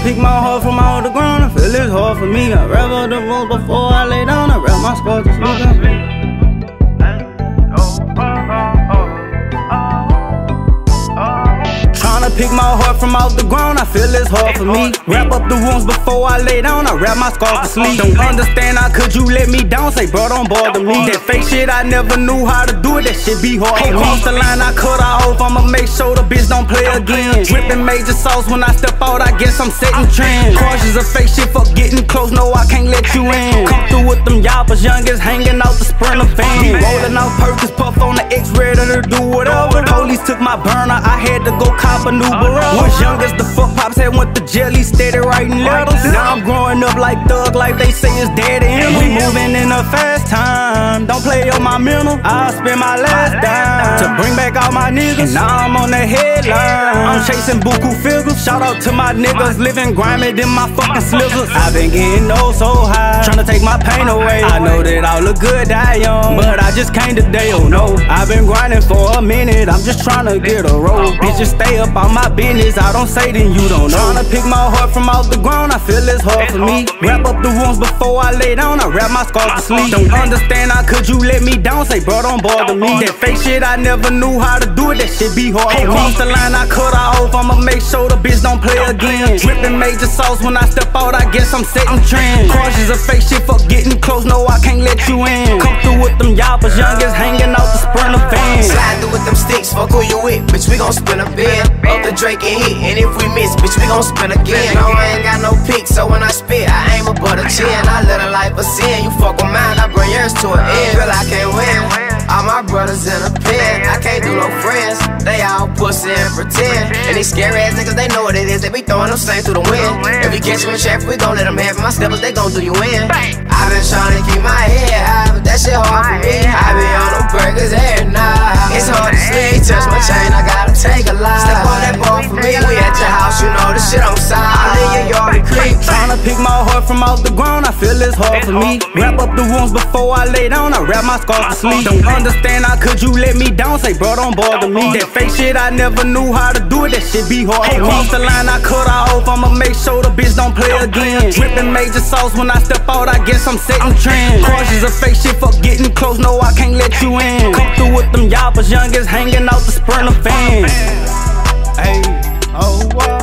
pick my heart from out the ground. I feel it's hard for me. I revel the rules before I lay down. I wrap my scars to sleep. Pick my heart from out the ground, I feel it's hard for me. Wrap up the wounds before I lay down, I wrap my scars to sleep. Don't understand how could you let me down, say bro don't bother me. That fake shit I never knew how to do it, that shit be hard for me. Cross the line I cut off, I'ma make sure the bitch don't play again. Drippin' major sauce when I step out, I guess I'm setting trends. Cautious of fake shit, fuck getting close, no I can't let you in. Come through with them yoppers, youngest hanging out the Sprinter van. Rolling out Perkins, puff on the X, ready to do whatever. Police took my burner, I had to go cop a new. Was young as the fuck pops had went to jail, he steady writing letters. Now I'm growing up like Thug Life, they say it's daddy and we moving in a fast time. Don't play on my mental, I'll spend my last dime to bring back all my niggas. Now I'm on the headline, I'm chasing buku figures. Shout out to my niggas living grimy in my fucking slivers. I've been getting so high, trying to take my pain away. I know that I'll look good, die young, but I just can't today, oh no. I've been grinding for a minute, I'm just trying to get a roll. Bitches stay up on my business, I don't say then you don't know. Tryna pick my heart from out the ground, I feel it's hard for me. Wrap up the wounds before I lay down, I wrap my scars to sleep. Don't understand how could you let me down, say bro don't bother me. That fake shit I never knew how to do it, that shit be hard for me. Cross the line I cut off, I'ma make sure the bitch don't play again. Drippin' major sauce when I step out, I guess I'm setting trends. Cautious of fake shit, fuck getting close, no I can't let you in. Come through with them yoppers, youngest hanging out the Sprinter van. Slide through with them sticks, fuck who you with, bitch we gon' spin a bin. Up the Drake and hit, and if we miss, bitch, we gon' spin again. No, I ain't got no pick, so when I spit, I aim above the chin. I live a life of sin, you fuck with mine, I bring yours to an end. Feel I can't win, all my brothers in a pen. I can't do no friends, they all pussy and pretend. And these scary ass niggas, they know what it is, they be throwing them same through the wind. If we catch them in traffic, we gon' let them have my steppers, they gon' do you in. I been trying to keep my head high, but that shit hard for me. I be on them burgers every night. It's hard to sleep, touch my chain, I gotta take a lie. Step on that ball for me, we at your house, you know the shit on side. I'm in your yard and creep. Tryna pick my heart from out the ground, I feel it's hard for me. Wrap up the wounds before I lay down, I wrap my scars to sleep. Don't understand how could you let me down, say bro don't bother me. That fake shit I never knew how to do it, that shit be hard for me. Cross the line I cut off, I'ma make sure the bitch don't play again. Drippin' major sauce when I step out, I guess I'm setting trends. Cautious of fake shit, fuck getting close, no I can't let you in. Come through with them yoppers, youngest hanging out the Sprinter van. Hey, oh wow.